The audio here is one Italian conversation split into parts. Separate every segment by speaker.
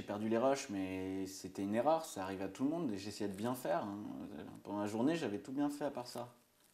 Speaker 1: perdu les rushs, mais c'était une erreur, ça arrive à tout le monde et j'essayais de bien faire. Hein. Pendant la journée, j'avais tout bien fait à part ça.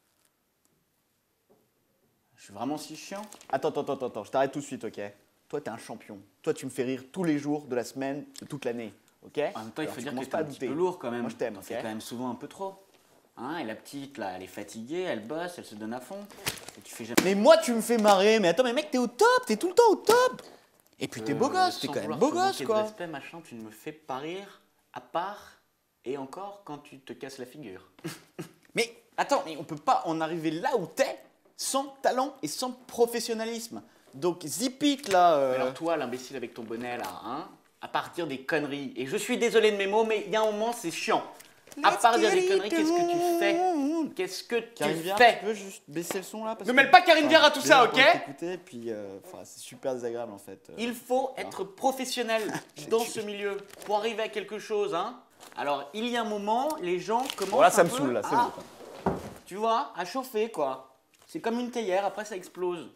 Speaker 1: Je suis vraiment si chiant.
Speaker 2: Attends, je t'arrête tout de suite, ok? Toi, t'es un champion. Toi, tu me fais rire tous les jours de la semaine, de toute l'année, ok?
Speaker 1: En même temps, il faut dire que t'es
Speaker 2: pas
Speaker 1: un petit peu lourd quand même.
Speaker 2: Moi, je t'aime,
Speaker 1: T'en
Speaker 2: ok?
Speaker 1: fais quand même souvent un peu trop. Hein, et la petite, là, elle est fatiguée, elle bosse, elle se donne à fond. Et tu fais jamais...
Speaker 2: Mais moi, tu me fais marrer. Mais attends, mais mec, t'es au top, t'es tout le temps au top. Et puis t'es beau gosse, t'es
Speaker 1: sans
Speaker 2: quand même
Speaker 1: vouloir
Speaker 2: beau
Speaker 1: te
Speaker 2: gosse,
Speaker 1: manquer de
Speaker 2: quoi.
Speaker 1: respect, machin, tu ne me fais pas rire, à part, et encore, quand tu te casses la figure.
Speaker 2: Mais attends, mais on peut pas en arriver là où t'es sans talent et sans professionnalisme. Donc zip it, là.
Speaker 1: Alors toi, l'imbécile avec ton bonnet, là, hein, à partir des conneries, et je suis désolé de mes mots, mais il y a un moment, c'est chiant. À part dire des conneries, qu'est-ce que tu fais? Qu'est-ce que
Speaker 2: Karine
Speaker 1: tu
Speaker 2: Viard,
Speaker 1: fais?
Speaker 2: tu peux juste baisser le son là parce
Speaker 1: Ne
Speaker 2: que-
Speaker 1: mêle pas Karine Viard à tout ça,
Speaker 2: déjà,
Speaker 1: ok?
Speaker 2: on peut t'écouter, puis c'est super désagréable en fait.
Speaker 1: Il faut être professionnel dans ce milieu pour arriver à quelque chose, hein. Alors, il y a un moment, les gens commencent
Speaker 2: Bon, là, ça
Speaker 1: un
Speaker 2: me
Speaker 1: peu
Speaker 2: saoule, là, c'est
Speaker 1: à,
Speaker 2: bon.
Speaker 1: tu vois, à chauffer, quoi. C'est comme une théière, après ça explose.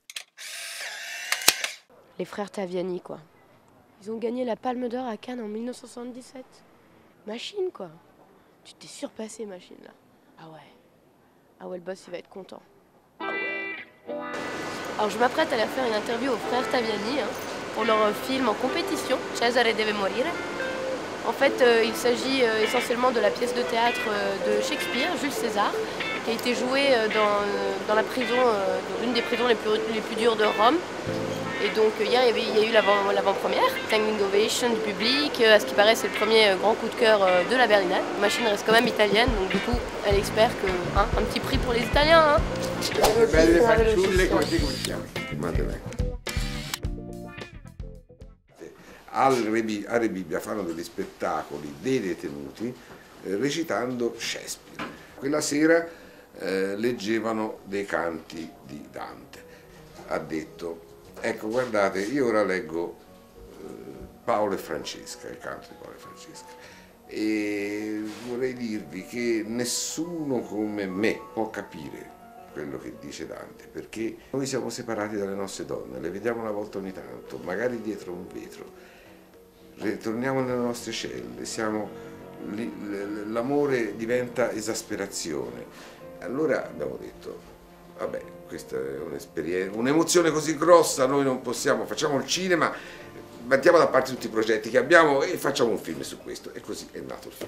Speaker 3: Les frères Taviani, quoi. Ils ont gagné la Palme d'Or à Cannes en 1977. Machine, quoi. Tu t'es surpassé, Machine, là. Ah ouais. Ah ouais, le boss, il va être content. Ah ouais. Alors, je m'apprête à aller faire une interview aux frères Taviani hein, pour leur film en compétition, Cesare deve morire. En fait, il s'agit essentiellement de la pièce de théâtre de Shakespeare, Jules César, qui a été jouée dans la prison, dans l'une des prisons les plus dures de Rome. Et donc hier, il y a eu l'avant-première, standing ovation du public. À ce qui paraît, c'est le premier grand coup de cœur de la Berlinale. La machine reste quand même italienne, donc du coup, elle espère que un petit prix pour les Italiens. Hein.
Speaker 4: Le belle fanciulle così come si chiama? A Re Bibbia fanno degli spettacoli dei detenuti recitando Shakespeare. Quella sera leggevano dei canti di Dante. Ha detto, ecco guardate, io ora leggo Paolo e Francesca, il canto di Paolo e Francesca, e vorrei dirvi che nessuno come me può capire quello che dice Dante, perché noi siamo separati dalle nostre donne, le vediamo una volta ogni tanto, magari dietro un vetro, ritorniamo nelle nostre celle, l'amore diventa esasperazione. Allora abbiamo detto, vabbè, questa è un'esperienza, un'emozione così grossa, noi non possiamo, facciamo il cinema, mettiamo da parte tutti i progetti che abbiamo e facciamo un film su questo, e così è nato il film.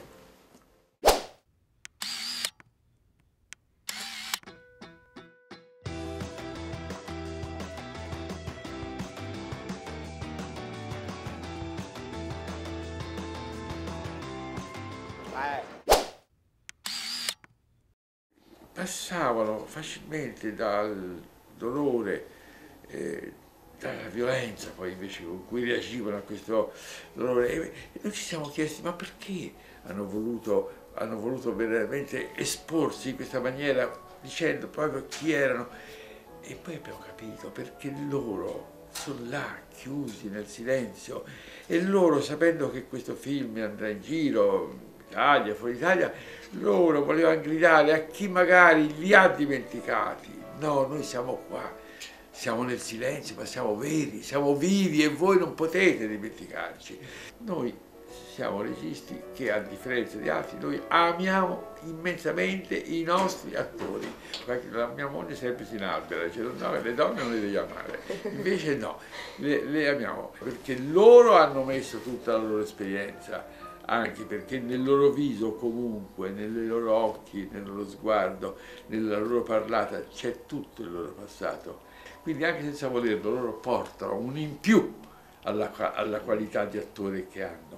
Speaker 4: Passavano facilmente dal dolore, dalla violenza poi invece con cui reagivano a questo dolore e noi ci siamo chiesti ma perché hanno voluto veramente esporsi in questa maniera dicendo proprio chi erano e poi abbiamo capito perché loro sono là chiusi nel silenzio e loro sapendo che questo film andrà in giro Italia, fuori Italia, loro volevano gridare a chi magari li ha dimenticati. No, noi siamo qua, siamo nel silenzio, ma siamo veri, siamo vivi e voi non potete dimenticarci. Noi siamo registi che, a differenza di altri, noi amiamo immensamente i nostri attori. La mia moglie sempre si inalbera, dice no, le donne non le devi amare. Invece no, le amiamo, perché loro hanno messo tutta la loro esperienza, anche perché nel loro viso comunque, nei loro occhi, nel loro sguardo, nella loro parlata c'è tutto il loro passato. Quindi anche senza volerlo loro portano un in più alla qualità di attore che hanno.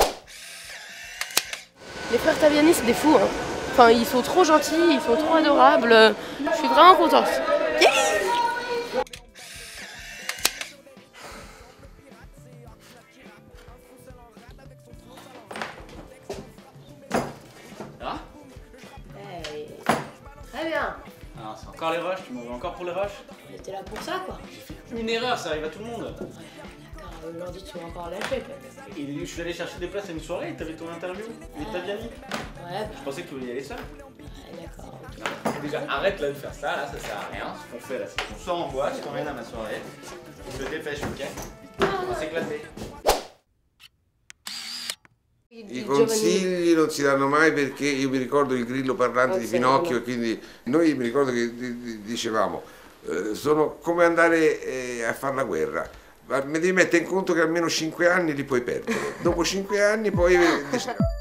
Speaker 3: Les frères Taviani, c'est des fous. Hein. Enfin, ils sont trop gentils, ils sont trop adorables. Je suis vraiment contente.
Speaker 1: Ah
Speaker 3: Très bien.
Speaker 1: Alors, c'est encore les rushs, tu m'en veux encore pour les rushs?
Speaker 3: T'es là pour ça, quoi.
Speaker 1: Une erreur, ça arrive à tout le monde.
Speaker 3: D'accord, aujourd'hui tu vas encore lâcher, peut-être.
Speaker 1: Et je suis allé chercher des places à une soirée, t'avais ton interview, et t'as bien dit.
Speaker 3: Ouais,
Speaker 1: Je pensais que tu voulais y aller seul.
Speaker 3: d'accord.
Speaker 1: Déjà, arrête là de faire ça, là, ça sert à rien. Ce qu'on fait là, c'est qu'on sort en boîte, je t'emmène à ma soirée. Je te dépêche, ok? On va s'éclater.
Speaker 3: di
Speaker 4: I
Speaker 3: giovani.
Speaker 4: consigli non si danno mai, perché io mi ricordo il grillo parlante di
Speaker 3: Sì,
Speaker 4: Pinocchio,
Speaker 3: no.
Speaker 4: e quindi noi mi ricordo che dicevamo sono come andare a fare la guerra, ma mi devi mettere in conto che almeno 5 anni li puoi perdere, dopo 5 anni poi